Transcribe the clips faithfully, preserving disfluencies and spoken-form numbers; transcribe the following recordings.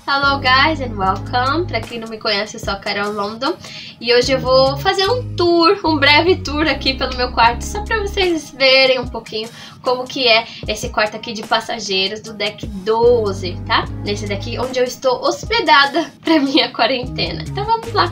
Hello guys and welcome! Pra quem não me conhece, eu sou a Carol London e hoje eu vou fazer um tour, um breve tour aqui pelo meu quarto, só pra vocês verem um pouquinho como que é esse quarto aqui de passageiros do deck doze, tá? Nesse daqui onde eu estou hospedada pra minha quarentena. Então vamos lá!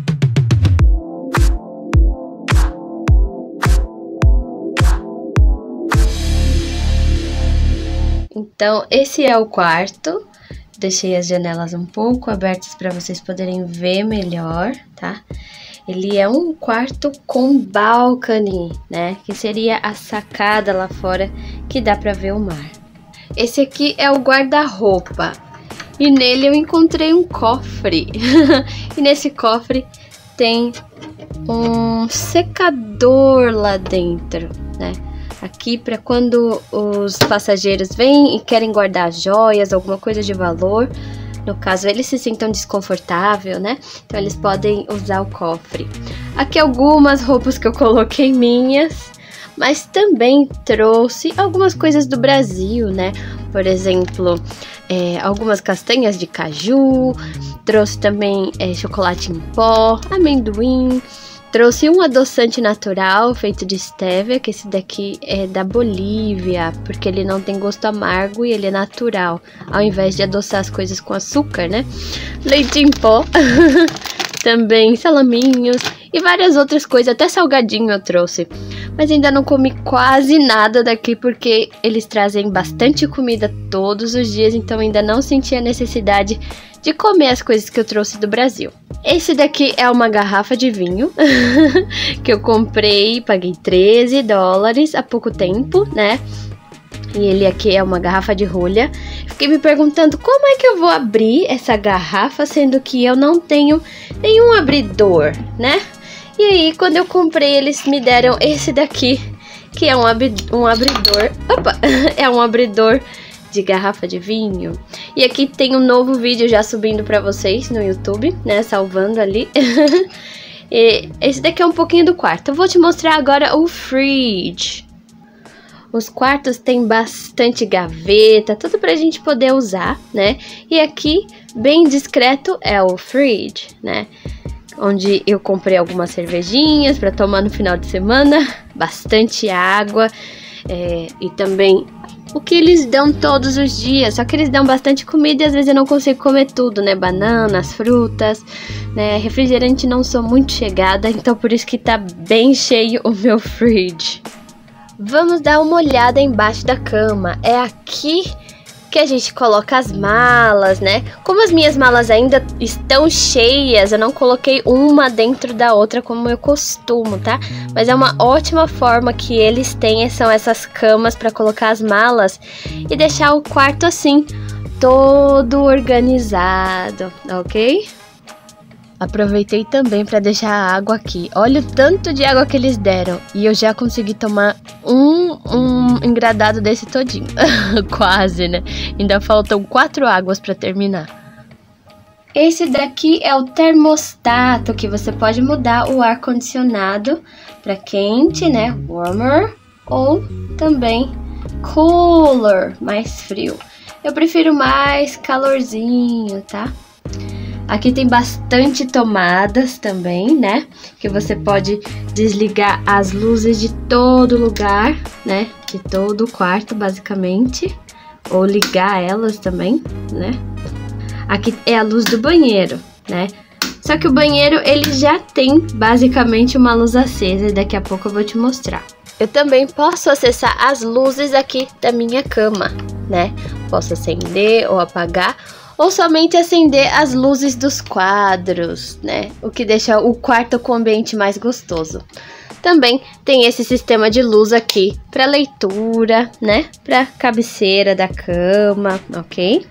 Então esse é o quarto. Deixei as janelas um pouco abertas para vocês poderem ver melhor, tá? Ele é um quarto com balcony, né? Que seria a sacada lá fora que dá para ver o mar. Esse aqui é o guarda-roupa e nele eu encontrei um cofre. E nesse cofre tem um secador lá dentro, né? Aqui para quando os passageiros vêm e querem guardar joias, alguma coisa de valor. No caso, eles se sintam desconfortável, né? Então eles podem usar o cofre. Aqui algumas roupas que eu coloquei minhas, mas também trouxe algumas coisas do Brasil, né? Por exemplo, é, algumas castanhas de caju, trouxe também é, chocolate em pó, amendoim. Trouxe um adoçante natural feito de stevia, que esse daqui é da Bolívia, porque ele não tem gosto amargo e ele é natural, ao invés de adoçar as coisas com açúcar, né? Leite em pó, também salaminhos e várias outras coisas, até salgadinho eu trouxe. Mas ainda não comi quase nada daqui, porque eles trazem bastante comida todos os dias, então ainda não senti a necessidade de comer as coisas que eu trouxe do Brasil. Esse daqui é uma garrafa de vinho que eu comprei, paguei treze dólares há pouco tempo, né? E ele aqui é uma garrafa de rolha. Fiquei me perguntando como é que eu vou abrir essa garrafa, sendo que eu não tenho nenhum abridor, né? E aí, quando eu comprei, eles me deram esse daqui, que é um, ab um abridor. Opa! É um abridor de garrafa de vinho. E aqui tem um novo vídeo já subindo pra vocês no YouTube, né, salvando ali. E esse daqui é um pouquinho do quarto. Eu vou te mostrar agora o fridge. Os quartos tem bastante gaveta, tudo pra gente poder usar, né? E aqui, bem discreto, é o fridge, né? Onde eu comprei algumas cervejinhas pra tomar no final de semana, bastante água, é, e também o que eles dão todos os dias, só que eles dão bastante comida e às vezes eu não consigo comer tudo, né? Bananas, frutas, né? Refrigerante não sou muito chegada, então por isso que tá bem cheio o meu fridge. Vamos dar uma olhada embaixo da cama. É aqui que a gente coloca as malas, né? Como as minhas malas ainda estão cheias, eu não coloquei uma dentro da outra como eu costumo, tá? Mas é uma ótima forma que eles têm, são essas camas para colocar as malas e deixar o quarto assim, todo organizado, ok? Aproveitei também para deixar a água aqui. Olha o tanto de água que eles deram. E eu já consegui tomar um, um engradado desse todinho. Quase, né? Ainda faltam quatro águas para terminar. Esse daqui é o termostato, que você pode mudar o ar-condicionado para quente, né? Warmer. Ou também cooler, mais frio. Eu prefiro mais calorzinho, tá? Aqui tem bastante tomadas também, né? Que você pode desligar as luzes de todo lugar, né? De todo o quarto, basicamente. Ou ligar elas também, né? Aqui é a luz do banheiro, né? Só que o banheiro, ele já tem basicamente uma luz acesa. E daqui a pouco eu vou te mostrar. Eu também posso acessar as luzes aqui da minha cama, né? Posso acender ou apagar, ou somente acender as luzes dos quadros, né? O que deixa o quarto com o ambiente mais gostoso. Também tem esse sistema de luz aqui para leitura, né? Para cabeceira da cama, ok?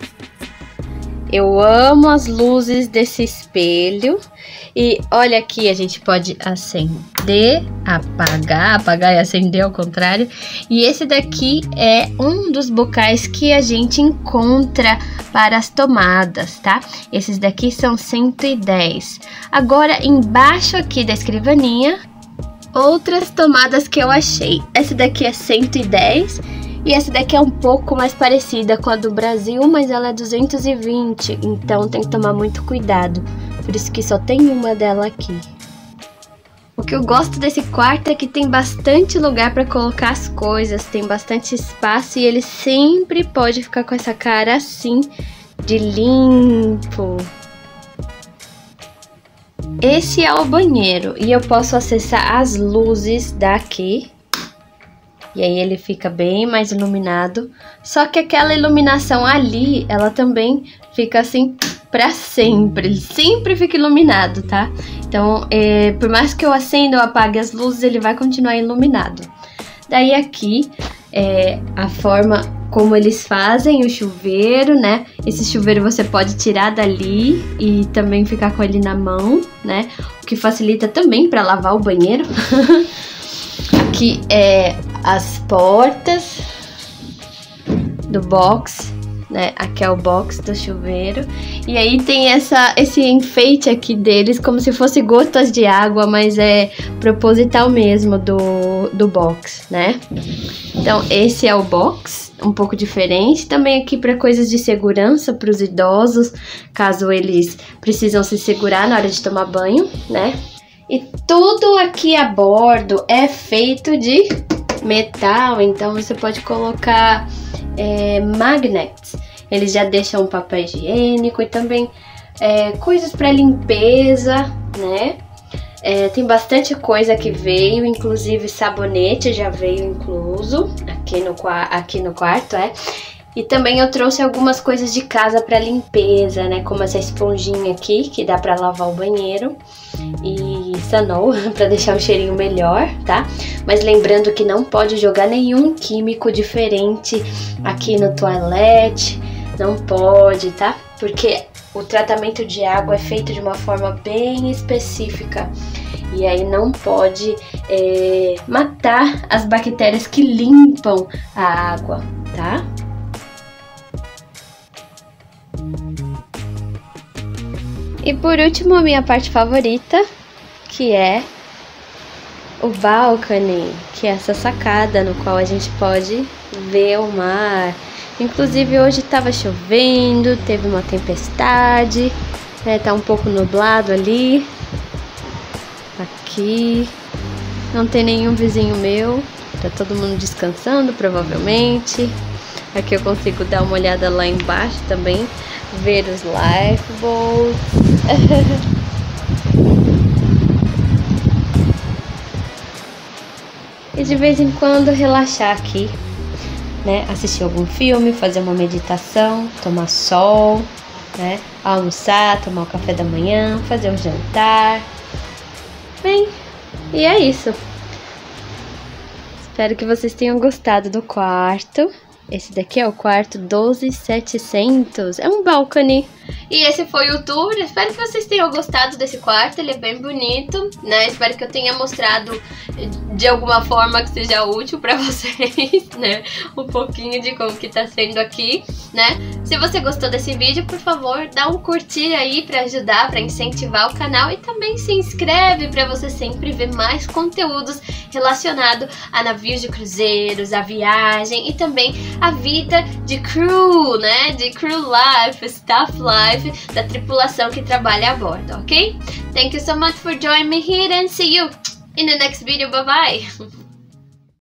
Eu amo as luzes desse espelho. E olha aqui, a gente pode acender, apagar, apagar e acender ao contrário. E esse daqui é um dos bocais que a gente encontra para as tomadas, tá? Esses daqui são cento e dez. Agora, embaixo aqui da escrivaninha, outras tomadas que eu achei. Essa daqui é cento e dez E essa daqui é um pouco mais parecida com a do Brasil, mas ela é duzentos e vinte, então tem que tomar muito cuidado. Por isso que só tem uma dela aqui. O que eu gosto desse quarto é que tem bastante lugar para colocar as coisas, tem bastante espaço e ele sempre pode ficar com essa cara assim, de limpo. Esse é o banheiro e eu posso acessar as luzes daqui. E aí ele fica bem mais iluminado. Só que aquela iluminação ali, ela também fica assim pra sempre. Ele sempre fica iluminado, tá? Então, é, por mais que eu acenda ou apague as luzes, ele vai continuar iluminado. Daí aqui, é, a forma como eles fazem o chuveiro, né? Esse chuveiro você pode tirar dali e também ficar com ele na mão, né? O que facilita também pra lavar o banheiro. Aqui é as portas do box, né? Aqui é o box do chuveiro. E aí tem essa, esse enfeite aqui deles, como se fosse gotas de água, mas é proposital mesmo do, do box, né? Então esse é o box, um pouco diferente. Também aqui para coisas de segurança para os idosos, caso eles precisam se segurar na hora de tomar banho, né? E tudo aqui a bordo é feito de metal, então você pode colocar é, magnets. Eles já deixam papel higiênico e também é, coisas para limpeza, né? É, tem bastante coisa que veio, inclusive sabonete já veio incluso aqui no, aqui no quarto, é. E também eu trouxe algumas coisas de casa para limpeza, né? Como essa esponjinha aqui, que dá para lavar o banheiro. E Sanol, para deixar o cheirinho melhor, tá? Mas lembrando que não pode jogar nenhum químico diferente aqui no toalete. Não pode, tá? Porque o tratamento de água é feito de uma forma bem específica. E aí não pode é, matar as bactérias que limpam a água, tá? E por último, a minha parte favorita, que é o balcony, que é essa sacada no qual a gente pode ver o mar. Inclusive hoje estava chovendo, teve uma tempestade, né, tá um pouco nublado ali. Aqui não tem nenhum vizinho meu, tá todo mundo descansando provavelmente. Aqui eu consigo dar uma olhada lá embaixo também, ver os lifeboats. E de vez em quando relaxar aqui, né? Assistir algum filme, fazer uma meditação, tomar sol, né? Almoçar, tomar o café da manhã, fazer um jantar. Bem, e é isso. Espero que vocês tenham gostado do quarto. Esse daqui é o quarto doze mil e setecentos, é um balcony. E esse foi o tour, espero que vocês tenham gostado desse quarto, ele é bem bonito, né? Espero que eu tenha mostrado de alguma forma que seja útil pra vocês, né? Um pouquinho de como que tá sendo aqui, né? Se você gostou desse vídeo, por favor, dá um curtir aí pra ajudar, pra incentivar o canal. E também se inscreve pra você sempre ver mais conteúdos relacionados a navios de cruzeiros, a viagem e também a vida de crew, né? De crew life, staff life, da tripulação que trabalha a bordo, ok? Thank you so much for joining me here and see you in the next video. Bye bye!